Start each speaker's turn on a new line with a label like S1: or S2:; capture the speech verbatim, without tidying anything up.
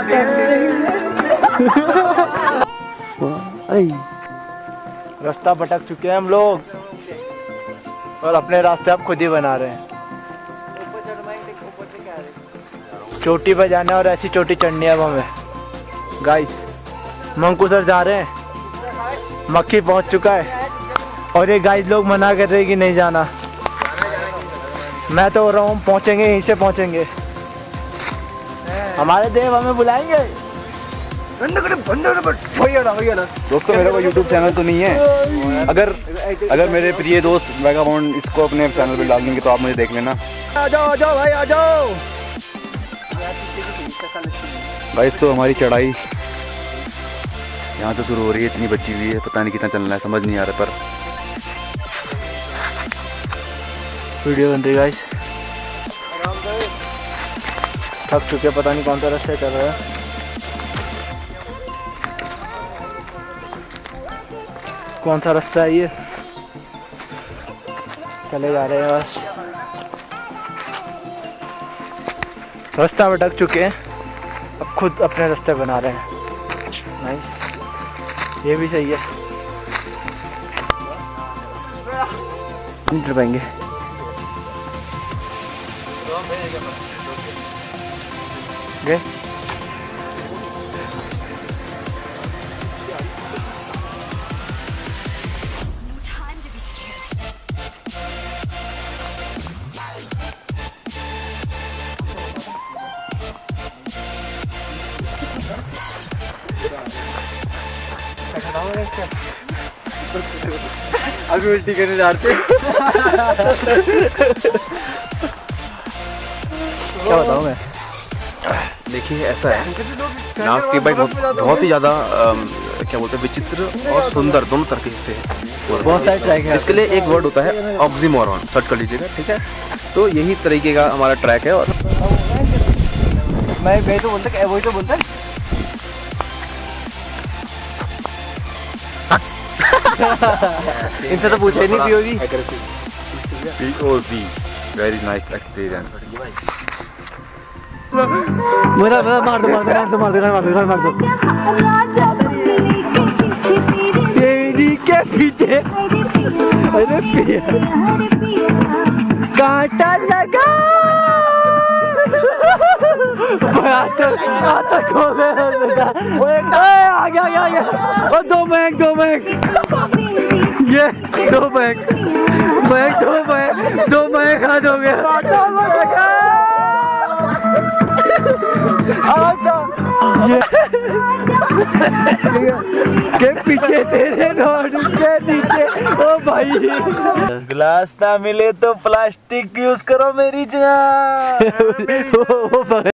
S1: रास्ता भटक चुके हैं हम लोग और अपने रास्ते आप खुद ही बना रहे हैं। चोटी पे जाना है और ऐसी चोटी चढ़नी है अब हमें। गाइस मंकू सर जा रहे हैं, मक्खी पहुंच चुका है और ये गाइस लोग मना कर रहे हैं कि नहीं जाना। मैं तो हो रहा हूँ पहुँचेंगे, यहीं से पहुँचेंगे। हमारे देव हमें बुलाएंगे।
S2: दोस्तों मेरा कोई यूट्यूब चैनल तो नहीं है, अगर अगर मेरे प्रिय दोस्त वेगाबाउंड इसको अपने चैनल पे डाल देंगे तो आप मुझे देख लेना।
S1: आ जाओ आ जाओ भाई आ जाओ।
S2: गाइस तो हमारी चढ़ाई यहाँ से शुरू हो रही है, इतनी बची हुई है, पता नहीं कितना चलना है, समझ नहीं आ रहा। पर
S1: वीडियो बन रही है गाइस। थक चुके, पता नहीं कौन सा रास्ता चल रहा है। कौन सा रास्ता है ये? चले जा रहे हैं बस। रास्ता भटक चुके हैं, अब खुद अपने रास्ते बना रहे हैं। नाइस, ये भी सही है। नहीं पाएंगे। गए
S2: अभी उल्टी करने जा रहे थे।
S1: क्या बताऊँ मैं?
S2: देखिए ऐसा है, नाव की बाइक बहुत, बहुत ही ज़्यादा क्या बोलते हैं, विचित्र और सुंदर दोनों तरह के हिस्से हैं।
S1: बहुत सारे ट्रैक है।
S2: इसके लिए एक वर्ड होता है ऑक्सीमोरॉन, सर्च कर लीजिएगा, ठीक है। तो यही तरीके का हमारा ट्रैक है। और
S1: मैं वही तो बोलता है, वही तो बोलता है। इनसे तो पूछा ही नहीं। POV
S2: POV very nice experience.
S1: मेरा मेरा मार दो मार दो मार दो मार दो मार दो मार दो तेरी के पीछे। अरे पिया कांटा लगा। आ गया आ गया। दो बैंक दो बैंक ये दो बैंक बैंक दो बैंक दो बैंक हाथ हो गया। ये के पीछे तेरे रोड के नीचे। ओ भाई ग्लास ना मिले तो प्लास्टिक यूज करो मेरी जान।